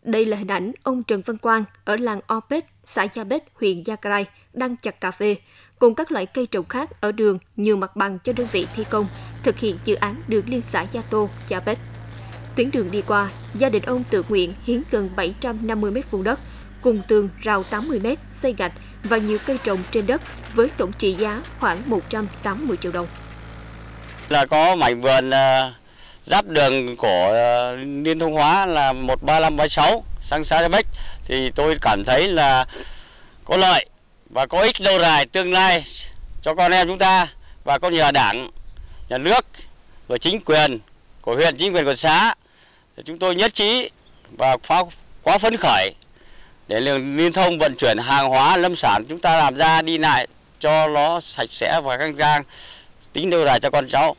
Đây là hình ảnh ông Trần Văn Quang ở làng Opet, xã Gia Bết, huyện Gia Crai đang chặt cà phê cùng các loại cây trồng khác ở đường nhường mặt bằng cho đơn vị thi công thực hiện dự án đường liên xã Gia Tô, Gia Bết. Tuyến đường đi qua, gia đình ông tự nguyện hiến gần 750 m2 đất, cùng tường rào 80 m, xây gạch và nhiều cây trồng trên đất với tổng trị giá khoảng 180 triệu đồng. Là có mảnh vườn giáp đường của Liên Thông Hóa là 13536 sang xã Gia Bách, thì tôi cảm thấy là có lợi và có ích lâu dài tương lai cho con em chúng ta, và có nhờ Đảng, Nhà nước và chính quyền của huyện, chính quyền của xã, chúng tôi nhất trí và quá phấn khởi để liên thông vận chuyển hàng hóa lâm sản chúng ta làm ra đi lại cho nó sạch sẽ và khang trang, tính lâu dài cho con cháu.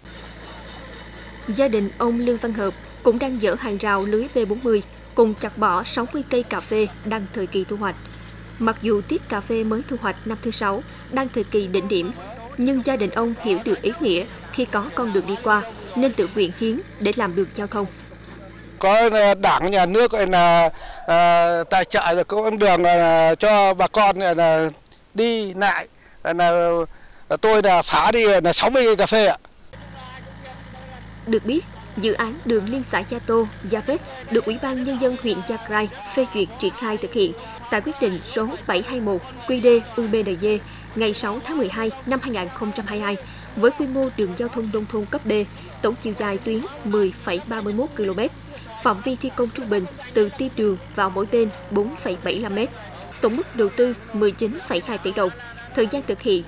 Gia đình ông Lương Văn Hợp cũng đang dỡ hàng rào lưới B40 cùng chặt bỏ 60 cây cà phê đang thời kỳ thu hoạch. Mặc dù tiết cà phê mới thu hoạch năm thứ 6 đang thời kỳ đỉnh điểm, nhưng gia đình ông hiểu được ý nghĩa khi có con đường đi qua nên tự nguyện hiến để làm đường giao thông. Có Đảng, Nhà nước là tài trợ được con đường cho bà con là đi lại, là tôi là phá đi là 60 cây cà phê ạ. Được biết, dự án đường liên xã Gia Tô, Gia Bết được Ủy ban Nhân dân huyện Gia Crai phê duyệt triển khai thực hiện tại quyết định số 721 QĐ-UBND ngày 6 tháng 12 năm 2022 với quy mô đường giao thông nông thôn cấp B, tổng chiều dài tuyến 10,31 km, phạm vi thi công trung bình từ tim đường vào mỗi bên 4,75 m, tổng mức đầu tư 19,2 tỷ đồng, thời gian thực hiện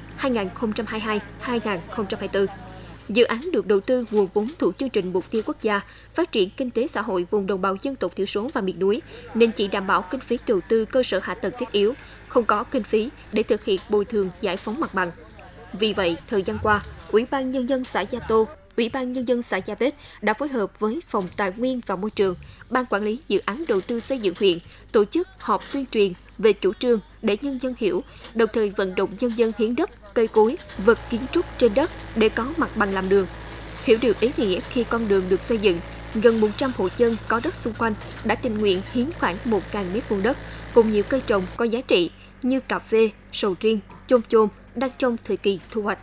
2022-2024. Dự án được đầu tư nguồn vốn thuộc chương trình Mục tiêu Quốc gia Phát triển Kinh tế Xã hội vùng đồng bào dân tộc thiểu số và miền núi, nên chỉ đảm bảo kinh phí đầu tư cơ sở hạ tầng thiết yếu, không có kinh phí để thực hiện bồi thường giải phóng mặt bằng. Vì vậy, thời gian qua, Ủy ban Nhân dân xã Gia Tô, Ủy ban Nhân dân xã Gia Bết đã phối hợp với Phòng Tài nguyên và Môi trường, Ban Quản lý Dự án Đầu tư xây dựng huyện tổ chức họp tuyên truyền về chủ trương để nhân dân hiểu, đồng thời vận động nhân dân hiến đất, cây cối, vật kiến trúc trên đất để có mặt bằng làm đường. Hiểu được ý nghĩa khi con đường được xây dựng, gần 100 hộ dân có đất xung quanh đã tình nguyện hiến khoảng 1.000 m2 đất cùng nhiều cây trồng có giá trị như cà phê, sầu riêng, chôm chôm đang trong thời kỳ thu hoạch.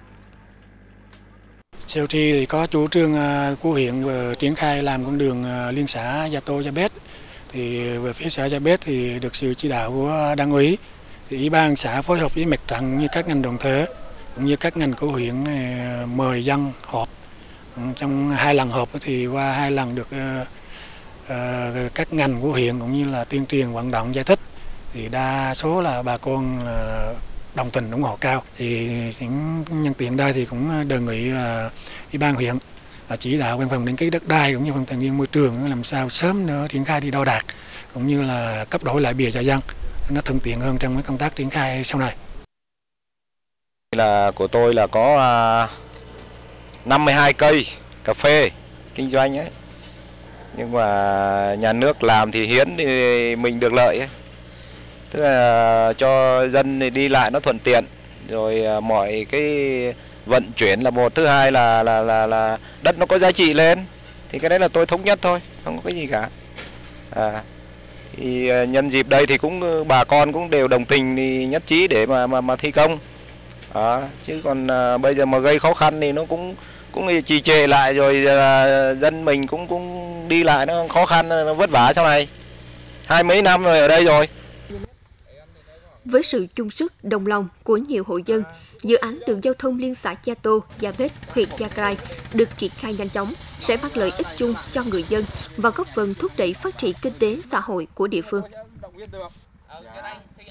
Sau khi thì có chủ trương của huyện triển khai làm con đường liên xã Gia Tô Gia Bết, thì về phía xã Gia Bết thì được sự chỉ đạo của Đảng ủy, thì Ủy ban xã phối hợp với Mặt trận như các ngành đoàn thể cũng như các ngành của huyện mời dân họp. Trong 2 lần họp thì qua 2 lần được các ngành của huyện cũng như là tuyên truyền vận động giải thích, thì đa số là bà con đồng tình ủng hộ cao. Thì nhân tiện đây thì cũng đề nghị là Ủy ban huyện chỉ đạo bên phòng đăng ký đất đai cũng như phòng tài nguyên môi trường làm sao sớm nữa triển khai đi đo đạc cũng như là cấp đổi lại bìa cho dân, nó thuận tiện hơn trong cái công tác triển khai sau này. Là của tôi là có 52 cây cà phê kinh doanh ấy, nhưng mà nhà nước làm thì hiến thì mình được lợi ấy. Tức là cho dân đi lại nó thuận tiện, rồi mọi cái vận chuyển là một, thứ hai là đất nó có giá trị lên, thì cái đấy là tôi thống nhất thôi, không có cái gì cả. Thì nhân dịp đây thì cũng bà con cũng đều đồng tình thì nhất trí để mà thi công. Chứ còn bây giờ mà gây khó khăn thì nó cũng trì trệ lại, rồi dân mình cũng đi lại nó khó khăn, nó vất vả sau này. 20 mấy năm rồi ở đây rồi. Với sự chung sức, đồng lòng của nhiều hộ dân, dự án đường giao thông liên xã Gia Tô, Gia Bết, huyện Gia Crai được triển khai nhanh chóng sẽ mang lợi ích chung cho người dân và góp phần thúc đẩy phát triển kinh tế xã hội của địa phương.